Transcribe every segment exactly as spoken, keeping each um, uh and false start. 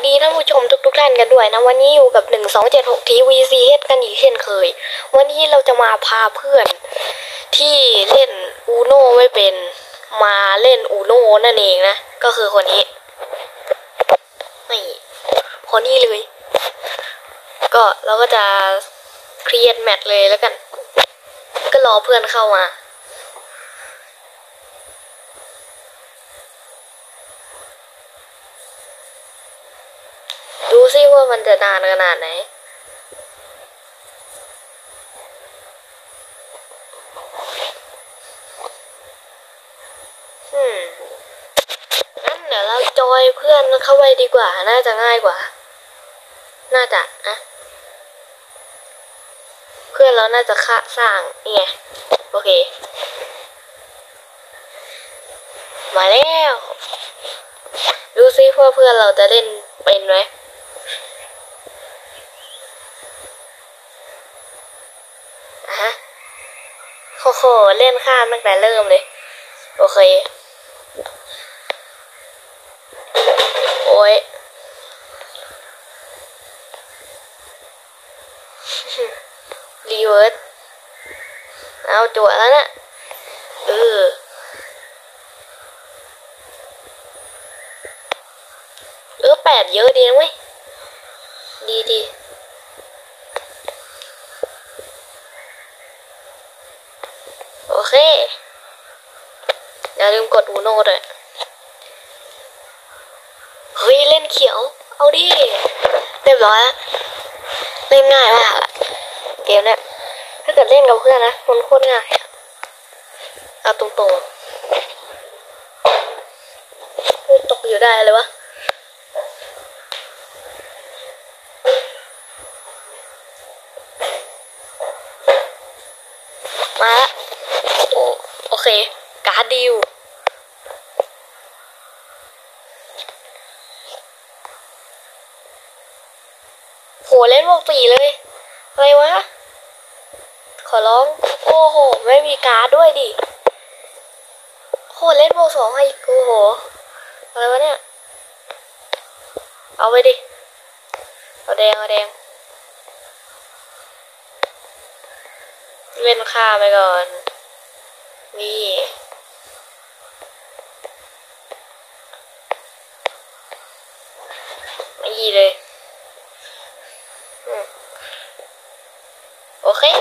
ดีท่านผู้ชมทุกๆท่านกันด้วยนะวันนี้อยู่กับหนึ่งสองเจ็ดหกทีวีซีเอสกันอีกเช่นเคยวันนี้เราจะมาพาเพื่อนที่เล่นอูโน่ไม่เป็นมาเล่นอูโน่นั่นเองนะก็คือคนนี้นี่คนนี้เลยก็เราก็จะครีเอทแมทเลยแล้วกันก็รอเพื่อนเข้ามาดูซิว่ามันจะนานขนาดไหนอืมงั้นเดี๋ยวเราจอยเพื่อนเข้าไปดีกว่าน่าจะง่ายกว่าน่าจะนะเพื่อนเราน่าจะค่าสร้างนี่ไงโอเคมาแล้วดูซิว่าเพื่อนเราจะเล่นเป็นไหมอ่ะฮะโอ้โหเล่นข้ามตั้งแต่เริ่มเลยโอเคโอ้ยรีเวิร์สเอาจั่วแล้วนะเออเออแปดเยอะดีนะเว้ยดีดีโอเคอย่าลืมกดอูโน่ด้วยเฮ้ยเล่นเขียวเอาดิเรียบร้อยแล้วเล่นง่ายมากอะเกมเนี้ยถ้าเกิดเล่นกับเพื่อนนะมันโคตรง่ายเอาตรงๆตกอยู่ได้เลยวะมาละโอโอเคการ์ดดิวโหเล่นพวกปีเลยอะไรวะขอร้องโอ้โหไม่มีการ์ดด้วยดิโหเล่นพวกสองให้โอ้โหอะไรวะเนี่ยเอาไปดิเอาแดงเอาแดงเล่นค่าไปก่อนนี่ไม่ยีเลยโอเค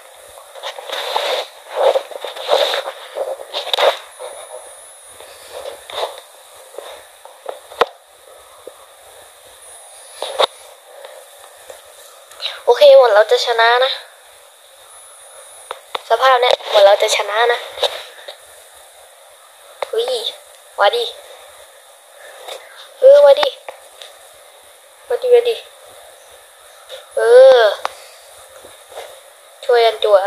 โอเคหมดเราจะชนะนะสภาพเนี้ยหมดเราจะชนะนะเฮ้ยมาดิเออมาดิมาดิมาดิเออช่วยกันจั่ว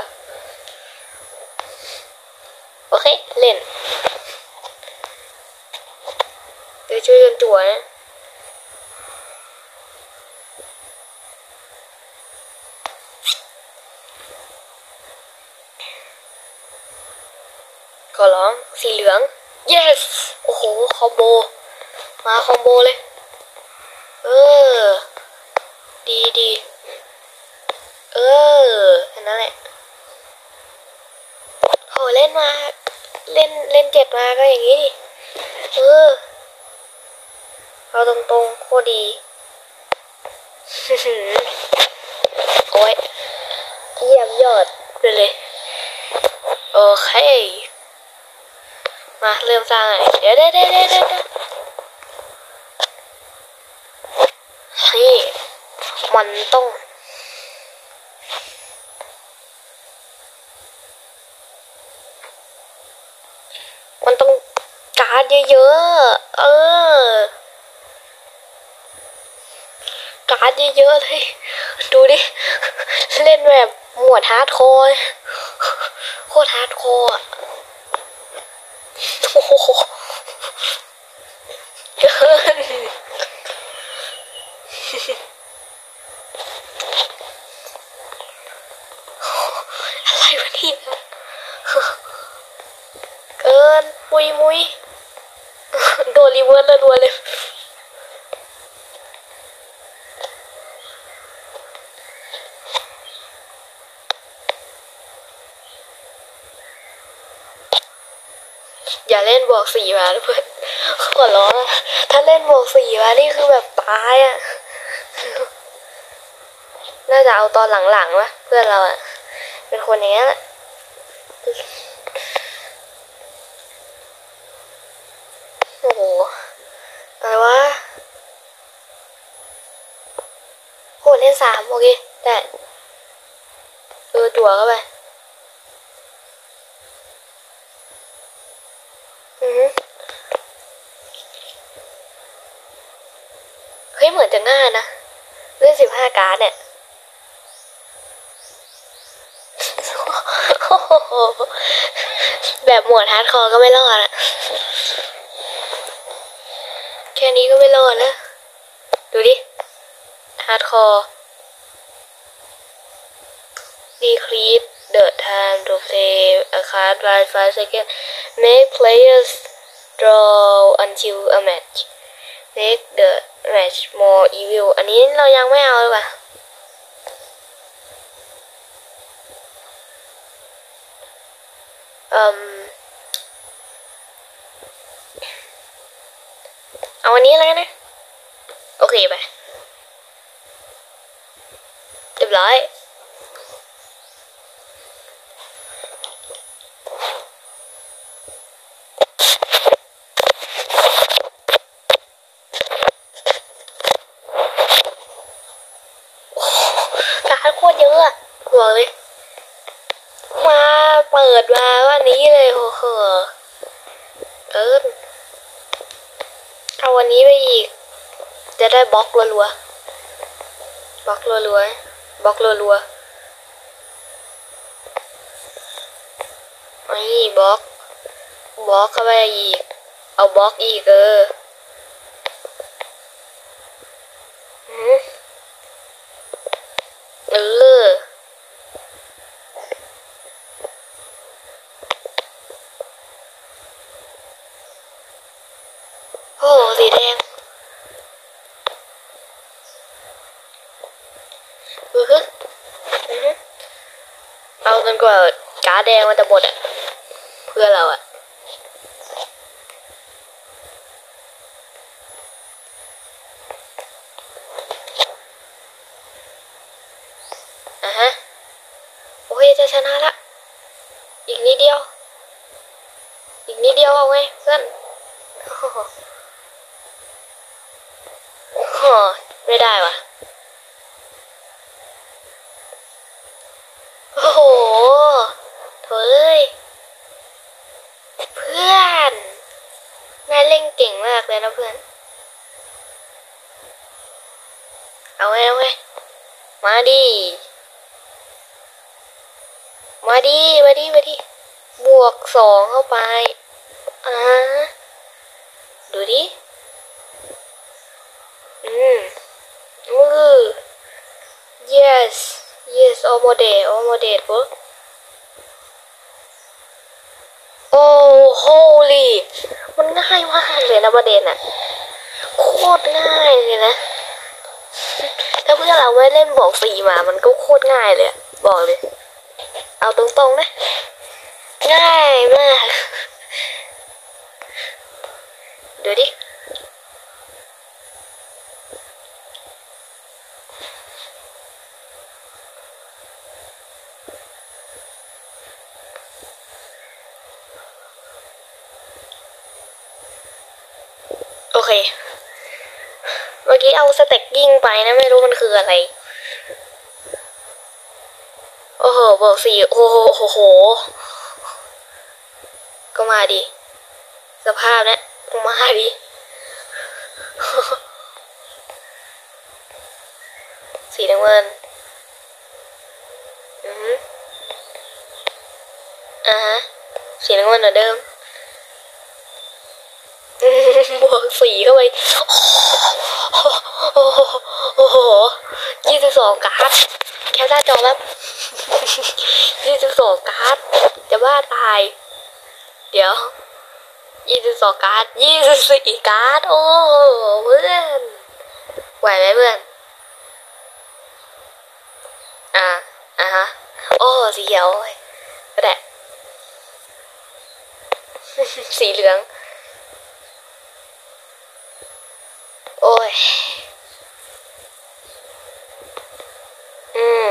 โอเคเล่นเดี๋ยวช่วยกันจั่วนะขอร้องสีเหลือง yes โอ้โหคอมโบมาคอมโบเลยเออดีดีเออแค่นั้นแหละโหเล่นมาเล่นเล่นเจ็ดมาก็อย่างนี้ดิเออเอาตรงๆโคตรดีโอ้ยเยี่ยมยอดไปเลยโอเคมาเริ่มสร้างเลยเดี๋ยวเดี๋ยวเดี๋ยวเดี๋ยวเดี๋ยวนี่มันต้องมันต้องการ์ดเยอะๆเออการ์ดเยอะๆเลยดูดิเล่นแบบหมวดฮาร์ดคอร์โคตรฮาร์ดคอร์อะโอ้โหเกินอะไรวะเนี่ยเกินปุยมุยโดนรีเวิร์สรัวๆเลยอย่าเล่นบวกสี่มาเพื่อนขอร้องถ้าเล่นบวกสี่มานี่คือแบบตายอ่ะน่าจะเอาตอนหลังๆวะเพื่อนเราอ่ะเป็นคนอย่างนี้แหละโอ้โหอะไรวะโหเล่นสามโอเคแต่เออจั่วเข้าไปอือเฮ้ยเหมือนจะง่ายนะเล่นสิบห้าการ์ดเนี่ยแบบหมวดฮาร์ดคอร์ก็ไม่รอดอะแค่นี้ก็ไม่รอดนะดูดิฮาร์ดคอร์ decrease the time to play a card by five seconds make players draw until a match make the match more evil อันนี้เรายังไม่เอาเลยว่ะอืมเอาอันนี้แล้วนะโอเคไปเรียบร้อยการโคตรเยอะอะบอกเลยมาเปิดมาวันนี้เลยโอ้โหเอินเอาวันนี้ไปอีกจะได้บล็อกรัวๆบล็อกรัวๆบล็อกรัวๆนี่บล็อกบล็อกเข้าไปอีกเอาบล็อกอีกเออเออโอ้สีแดงเออฮึอือฮึเอาจนกว่าการ์ดแดงมันจะหมดอ่ะเพื่อเราอ่ะอ่ะฮะโอเคจะชนะละอีกนิดเดียวอีกนิดเดียวเอาไงเพื่อนโอ้ไม่ได้ว่ะโอ้โหโถ่เอ้ยเพื่อนนายเล่นเก่งมากเลยนะเพื่อนเอาไงเอาไงมาดิมาดิมาดิมาดิบวกสองเข้าไปอ่าดูดิอืมอือ yes yes almost almost bro โอ้ holy มันง่ายมากเลยนะประเด็นอะโคตรง่ายเลยนะถ้าเพื่อนเราไม่เล่นบอกสี่มามันก็โคตรง่ายเลยบอกเลยเอาตรงๆนะง่ายมากดูดิโอเคเมื่อกี้เอาสเต็กกิ้งไปนะไม่รู้มันคืออะไรโอ้โหบอกสี่โอ้โหโอ้โหก็มาดิสภาพนะมาดิสีน้ำเงินอืออ่าฮะสีน้ำเงินเหมือนเดิมบวกสีเข้าไปโอ้โหยี่สิบสองการ์ดแค่หน้าจอแบบยี่สิบสองการ์ดจะบ้าตายเดี๋ยวยี่สิบสองการ์ดยี่สิบสี่การ์ดโอ้เพื่อนไหวไหมเพื่อนอ่าอ่าฮะโอ้สีเขียวก็ได้สีเหลืองโอ้ยอืม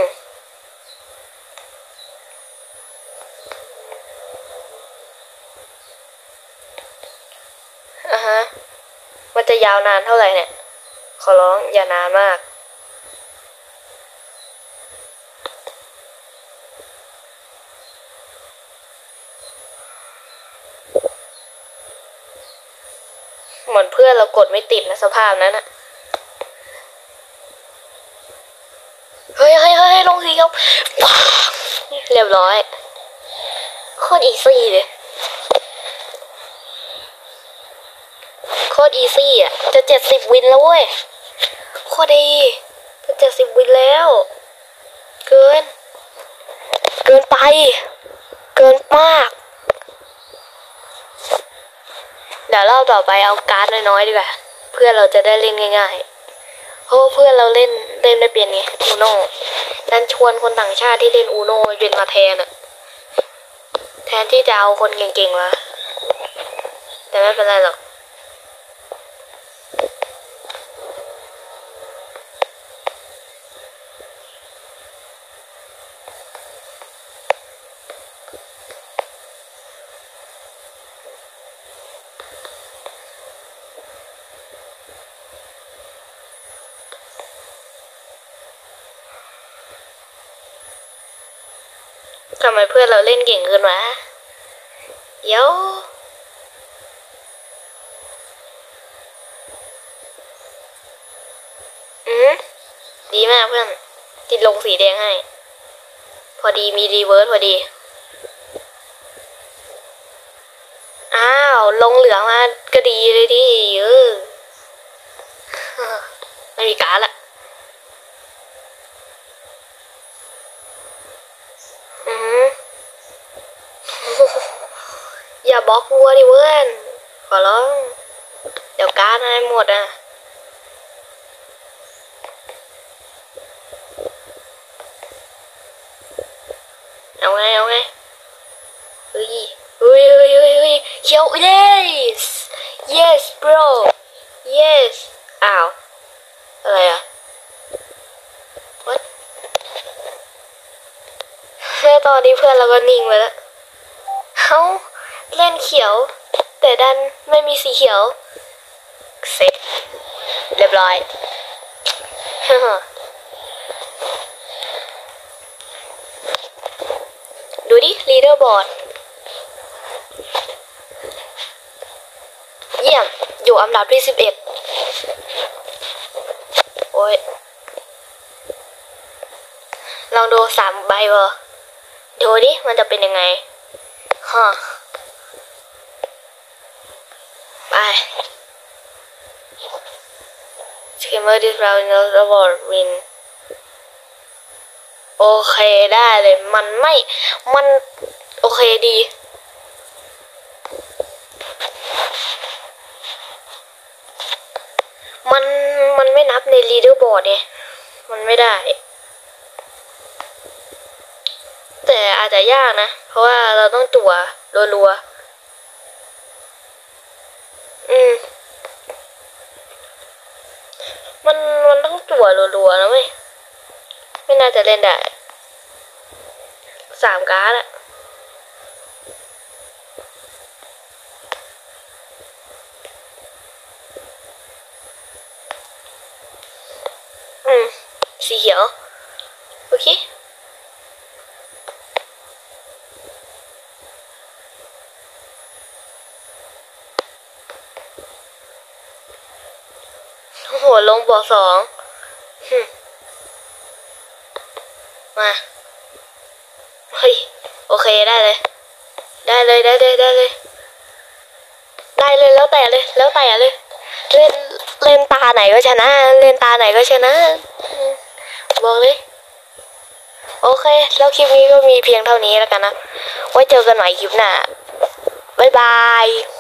อ่ะฮะมันจะยาวนานเท่าไหร่เนี่ยขอร้องอย่านานมากเหมือนเพื่อนเรากดไม่ติดนะสภาพนั้นอะเฮ้ยเฮ้ยเฮ้ยลงสีครับเรียบร้อยโคตรอีซี่เลยโคตรอีซี่อ่ะจะเจ็ดสิบวินแล้วเว้ยโคตรดีจะเจ็ดสิบวินแล้วเกินเกินไปเกินมากเดี๋ยวเราต่อไปเอาการ์ดน้อยๆดีกว่าเพื่อเราจะได้เล่นง่ายๆเพราะเพื่อนเราเล่นเล่นไม่เป็นไงอูโน่นั้นชวนคนต่างชาติที่เล่นอูโน่เป็นมาแทนอะแทนที่จะเอาคนเก่งๆมาแต่ไม่เป็นไรหรอกทำไมเพื่อนเราเล่นเก่งขึ้นวะเดี๋ยวอืมดีมากเพื่อนติดลงสีแดงให้พอดีมีรีเวิร์สพอดีอ้าวลงเหลืองมาก็ดีเลยดิเออไม่มีการ์ดละอืมอย่าบล็อกวัวดิเพื่อนขอร้องเดี๋ยวการ์ดให้หมดอ่ะเอาไงเอาไงเฮ้ยเฮ้ยเฮ้ยเฮ้ยเฮ้ยเขียว yes yes bro yes อ้าวอะไรอ่ะ what แค่ตอนนี้เพื่อนเราก็นิ่งไปแล้วเขาเล่นเขียวแต่ดันไม่มีสีเขียวเสร็จเรียบร้อยดูดิ leader board เยี่ยมอยู่อันดับที่สิบเอ็ดโอ้ยลองดูสามใบวะดูดิมันจะเป็นยังไงฮะไป Scammer this round no reward win โอเคได้เลยมันไม่มันโอเคดีมันมันไม่นับใน leaderboard เนี่ยมันไม่ได้แต่อาจจะยากนะเพราะว่าเราต้องจั่วรัวๆอืมมันมันต้องจั่วรัวๆนะเว้ยไม่น่าจะเล่นได้สามการ์ดอะอืมสีเขียวโอเคโอ้โหลงบวกสองมาเฮ้ยโอเคได้เลยได้เลยได้เลยได้เลยได้เลยแล้วแต่เลยแล้วแต่เลยเล่นเล่นตาไหนก็ชนะเล่นตาไหนก็ชนะบอกเลยโอเคแล้วคลิปนี้ก็มีเพียงเท่านี้แล้วกันนะไว้เจอกันใหม่คลิปหน้าบ๊ายบาย